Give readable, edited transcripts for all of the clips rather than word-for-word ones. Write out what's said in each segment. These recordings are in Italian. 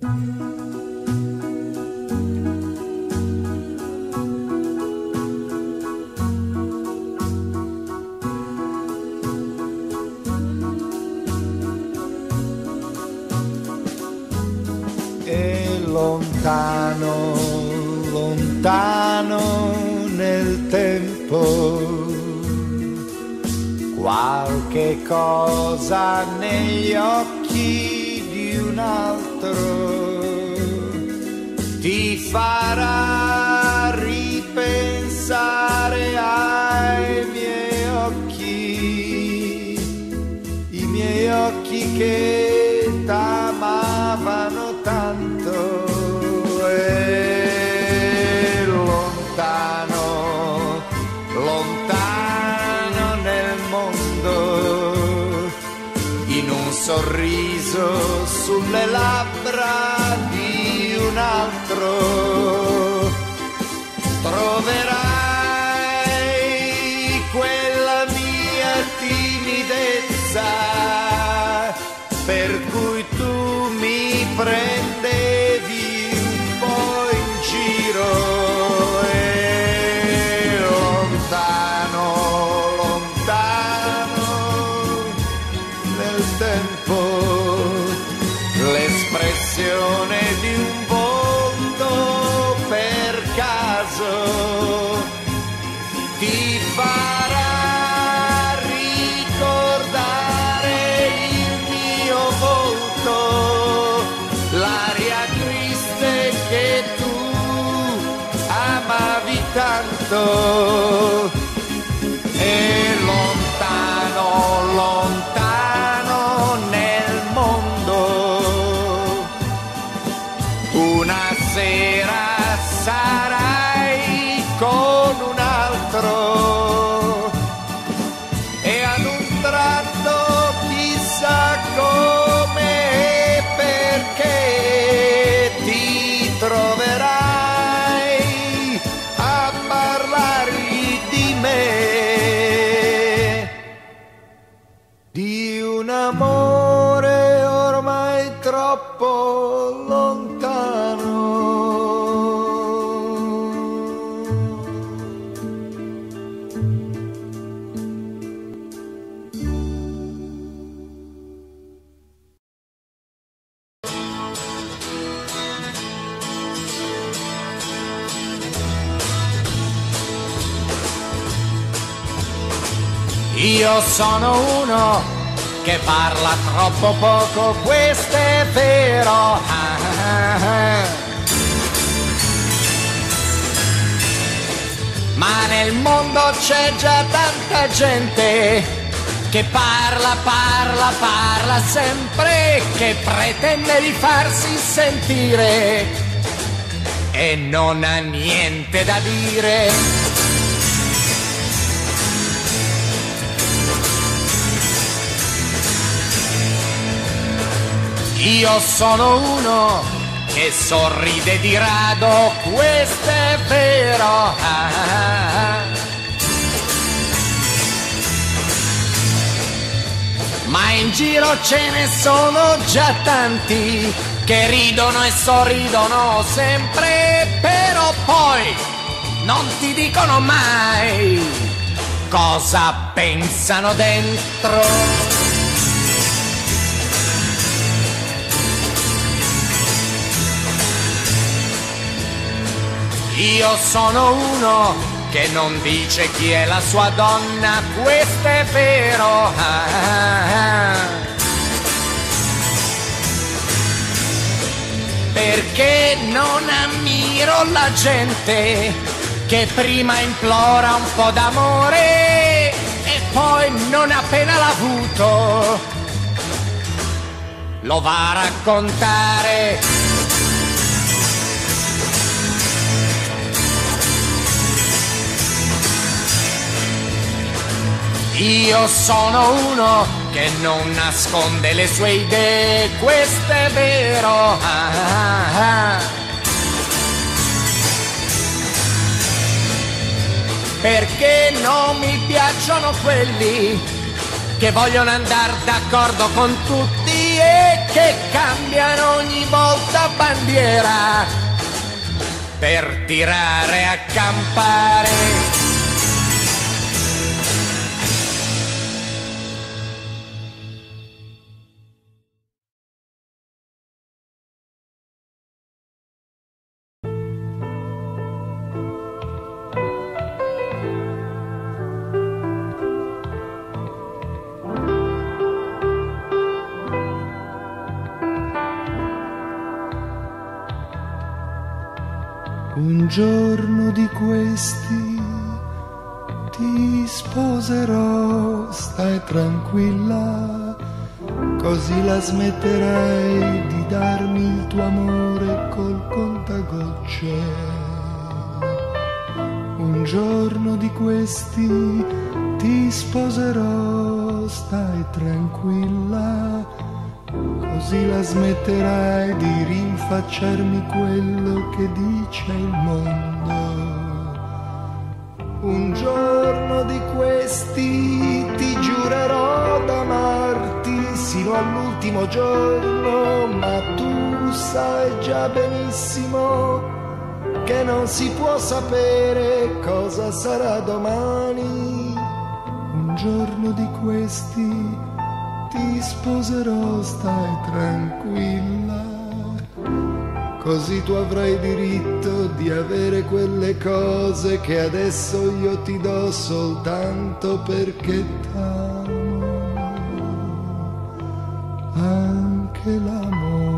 E lontano, lontano nel tempo, qualche cosa negli occhi di un altro ti farà ripensare ai miei occhi che t'amavano tanto. E lontano, lontano nel mondo, in un sorriso sulle labbra di un altro, troverai quella mia timidezza per cui tu mi prendevi un po' in giro. E lontano, lontano nel tempo, l'espressione di un volto per caso ti farà ricordare il mio volto, l'aria triste che tu amavi tanto. E lontano, lontano nel mondo, una sera sarai con un altro e ad un tratto chissà come e perché ti troverai a parlargli di me, di un amore ormai troppo lontano. Io sono uno che parla troppo poco, questo è vero. Ma nel mondo c'è già tanta gente che parla, parla, parla sempre, che pretende di farsi sentire e non ha niente da dire. Io sono uno che sorride di rado, questo è vero. Ma in giro ce ne sono già tanti che ridono e sorridono sempre, però poi non ti dicono mai cosa pensano dentro. Io sono uno che non dice chi è la sua donna, questo è vero. Perché non ammiro la gente che prima implora un po' d'amore e poi non appena l'ha avuto lo va a raccontare. Io sono uno che non nasconde le sue idee, questo è vero. Perché non mi piacciono quelli che vogliono andare d'accordo con tutti e che cambiano ogni volta bandiera per tirare a campare. Un giorno di questi ti sposerò, stai tranquilla, così la smetterai di darmi il tuo amore col contagocce. Un giorno di questi ti sposerò, stai tranquilla, così la smetterai di rinfacciarmi quello che dice il mondo. Un giorno di questi ti giurerò d'amarti sino all'ultimo giorno, ma tu sai già benissimo che non si può sapere cosa sarà domani. Un giorno di questi ti sposerò, stai tranquilla, così tu avrai diritto di avere quelle cose che adesso io ti do soltanto perché t'amo, anche l'amore.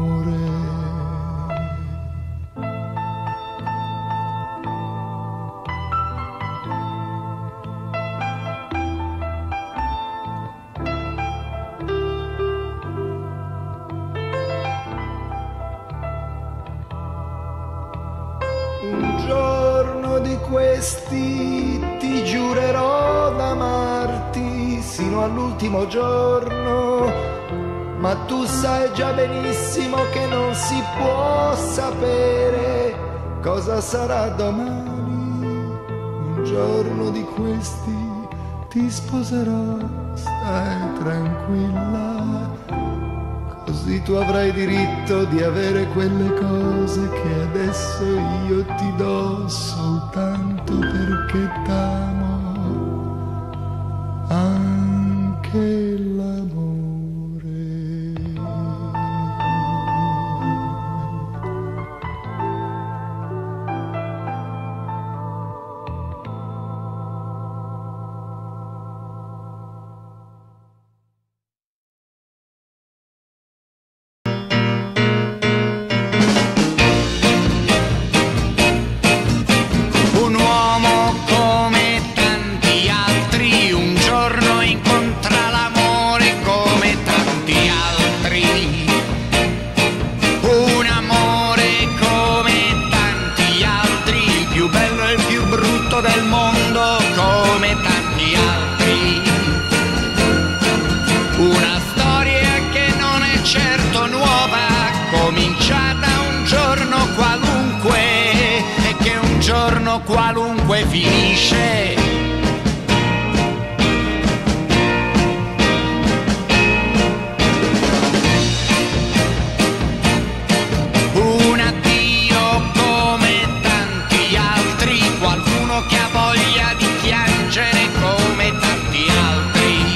Di questi ti giurerò d'amarti sino all'ultimo giorno, ma tu sai già benissimo che non si può sapere cosa sarà domani. Un giorno di questi ti sposerò, stai tranquilla, così tu avrai diritto di avere quelle cose che adesso io ti do soltanto perché t'amo, anche l'amore. Del mondo come tanti altri, una storia che non è certo nuova, cominciata un giorno qualunque e che un giorno qualunque finisce. Che ha voglia di piangere come tanti altri.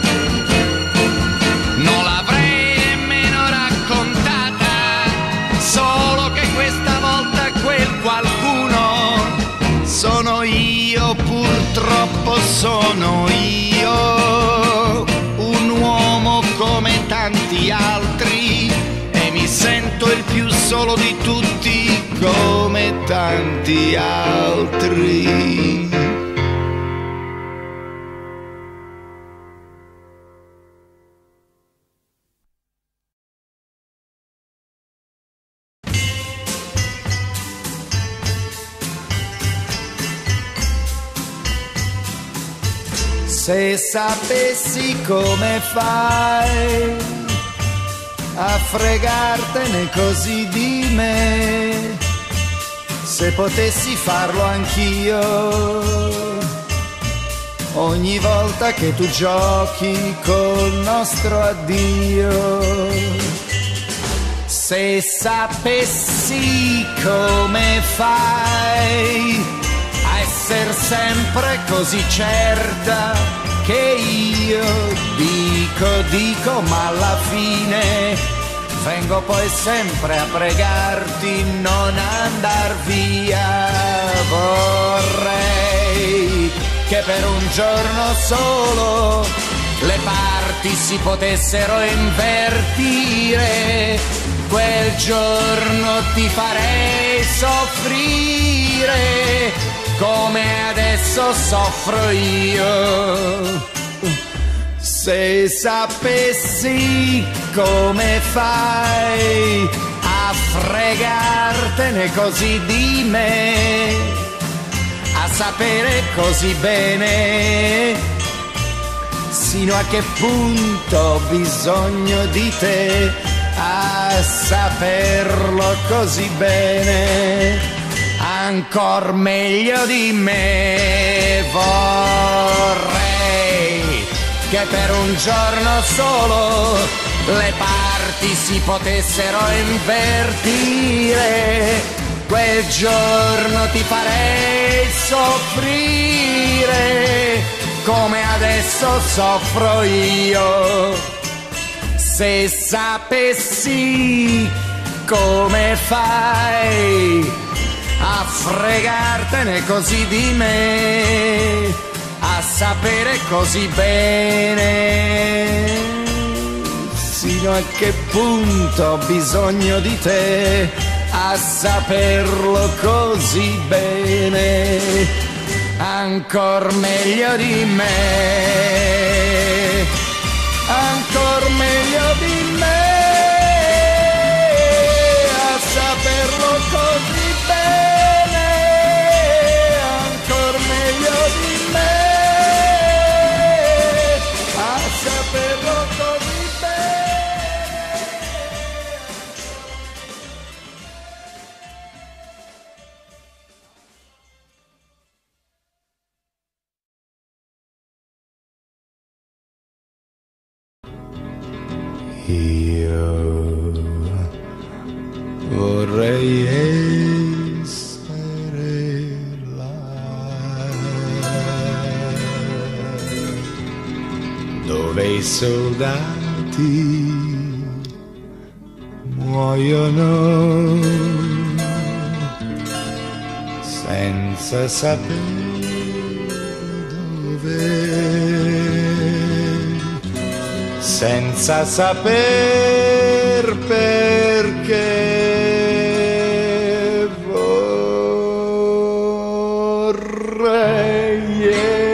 Non l'avrei nemmeno raccontata, solo che questa volta quel qualcuno sono io, purtroppo sono io, un uomo come tanti altri, e mi sento il più solo di tutti come tanti altri. Se sapessi come fai a fregartene così di me, se potessi farlo anch'io, ogni volta che tu giochi col nostro addio. Se sapessi come fai a essere sempre così certa che io dico, ma alla fine vengo poi sempre a pregarti non andar via. Vorrei che per un giorno solo le parti si potessero invertire. Quel giorno ti farei soffrire come adesso soffro io. Se sapessi come fai a fregartene così di me, a sapere così bene sino a che punto ho bisogno di te, a saperlo così bene, ancor meglio di me. Vorrei che per un giorno solo le parti si potessero invertire. Quel giorno ti farei soffrire come adesso soffro io. Se sapessi come fai a fregartene così di me, a sapere così bene sino a che punto ho bisogno di te, a saperlo così bene, ancor meglio di me, ancor meglio di me, a saperlo così bene, ancor meglio di me, a saperlo così bene. Io vorrei essere là dove i soldati muoiono senza sapere dove, senza saper perché. Vorrei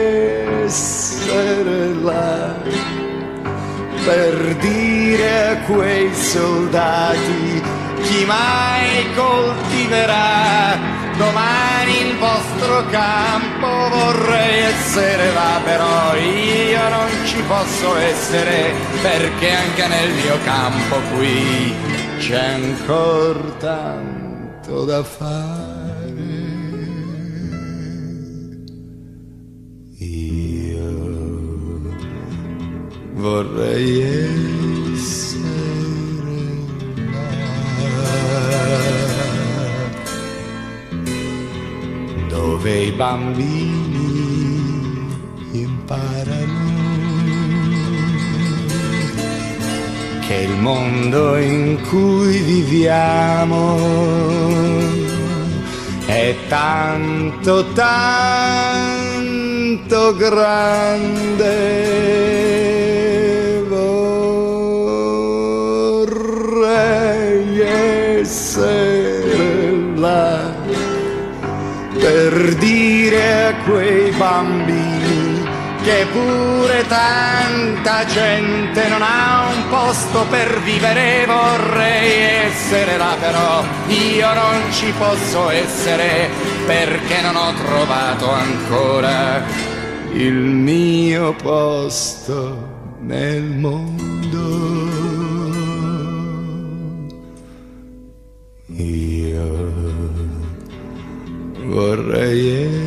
essere là per dire a quei soldati: chi mai coltiverà domani il vostro campo? Vorrei essere là, però io non ci posso essere, perché anche nel mio campo qui c'è ancora tanto da fare. Io vorrei essere dove i bambini imparano che il mondo in cui viviamo è tanto, tanto grande. Vorrei essere là per dire a quei bambini che pure tanta gente non ha un posto per vivere. Vorrei essere là, però io non ci posso essere, perché non ho trovato ancora il mio posto nel mondo. Io vorrei